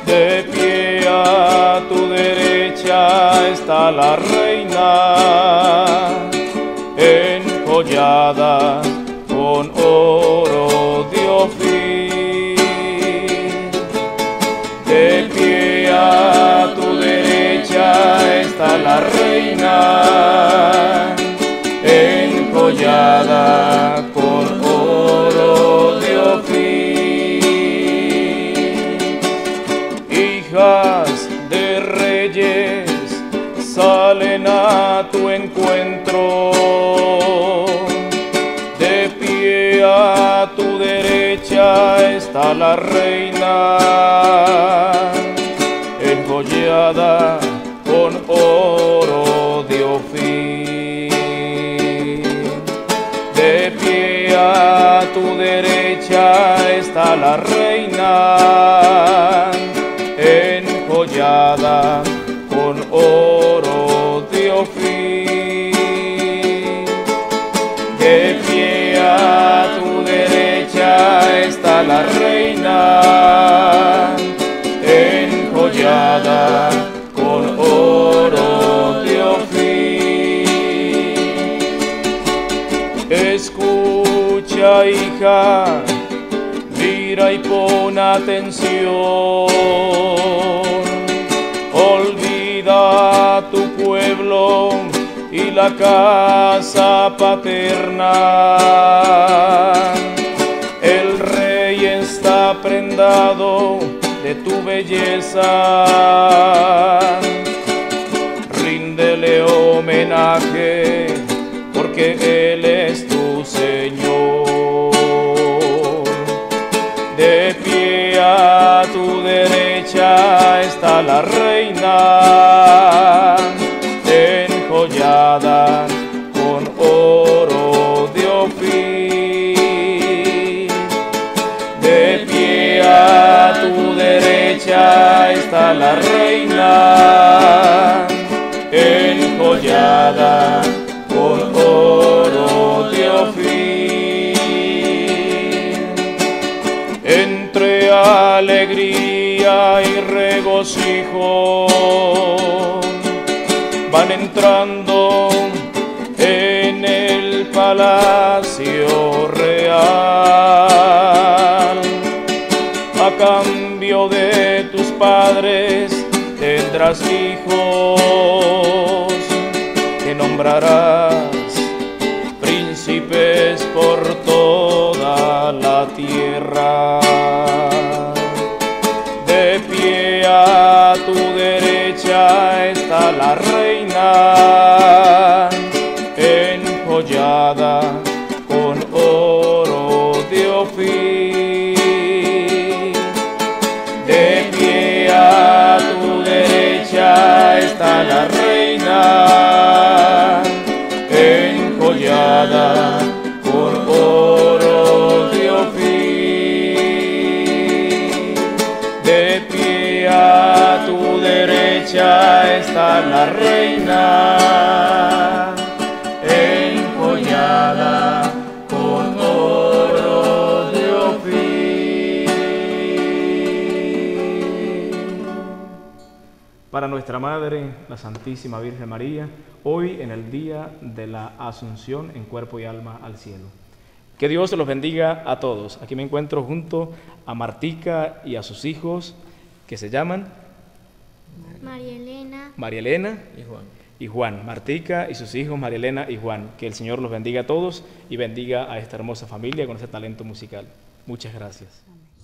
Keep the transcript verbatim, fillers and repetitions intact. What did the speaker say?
De pie a tu derecha está la reina, enjollada con oro de Ofir. De pie a tu derecha está la reina, enjollada con oro de Ofir. Hijas de reyes salen a tu encuentro, de pie a tu derecha está la reina, enjollada con oro de Ofir. De pie a tu derecha está la reina, enjollada con oro de Ofir. De pie a tu derecha está la reina, enjollada con oro de Ofir. Escucha, hija, mira y pon atención. Olvida tu pueblo y la casa paterna. El rey está prendado de tu belleza. Ríndele homenaje, porque Él es tu Señor. De pie a tu derecha está la reina, enjollada con oro de Ofir. De pie a tu derecha está la reina, enjollada con oro de Ofir. Entre alegría y regocijo van entrando en el palacio real. A cambio de tus padres tendrás hijos que nombrarás príncipes por toda la tierra. De pie a tu derecha está la reina, enjollada con oro de Ofir. De pie a tu derecha está la reina, enjollada con oro de Ofir. De pie a tu derecha está la reina, enjollada con oro de Ofir. Para nuestra Madre, la Santísima Virgen María, hoy en el día de la Asunción en cuerpo y alma al cielo. Que Dios los bendiga a todos. Aquí me encuentro junto a Martica y a sus hijos, que se llaman María Elena, María Elena y Juan. y Juan. Martica y sus hijos, María Elena y Juan. Que el Señor los bendiga a todos y bendiga a esta hermosa familia con este talento musical. Muchas gracias. Amén.